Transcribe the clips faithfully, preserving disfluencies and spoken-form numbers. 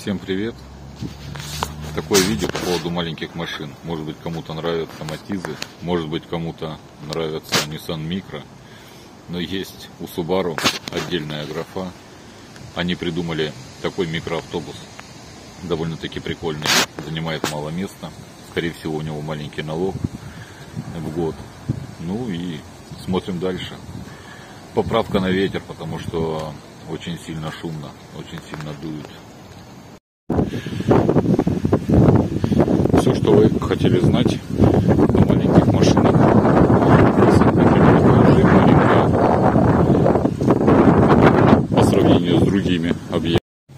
Всем привет! Такое видео по поводу маленьких машин. Может быть, кому-то нравятся Матизы, может быть, кому-то нравится Nissan Micra. Но есть у Subaru отдельная графа. Они придумали такой микроавтобус. Довольно-таки прикольный. Занимает мало места. Скорее всего, у него маленький налог в год. Ну и смотрим дальше. Поправка на ветер, потому что очень сильно шумно, очень сильно дует. Все, что вы хотели знать о маленьких машинах. По сравнению с другими объектами.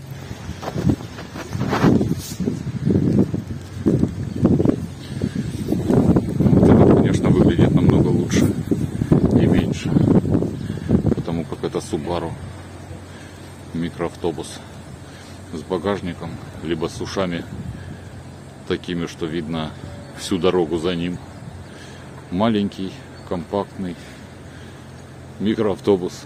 Вот это, конечно, выглядит намного лучше и меньше. Потому как это Subaru микроавтобус с багажником, либо с ушами такими, что видно всю дорогу за ним. Маленький, компактный микроавтобус.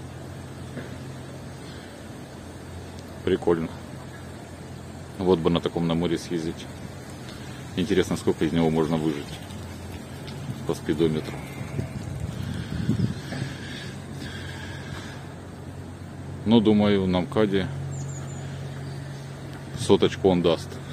Прикольно. Вот бы на таком на море съездить. Интересно, сколько из него можно выжить по спидометру. Но думаю, на МКАДе соточку он даст.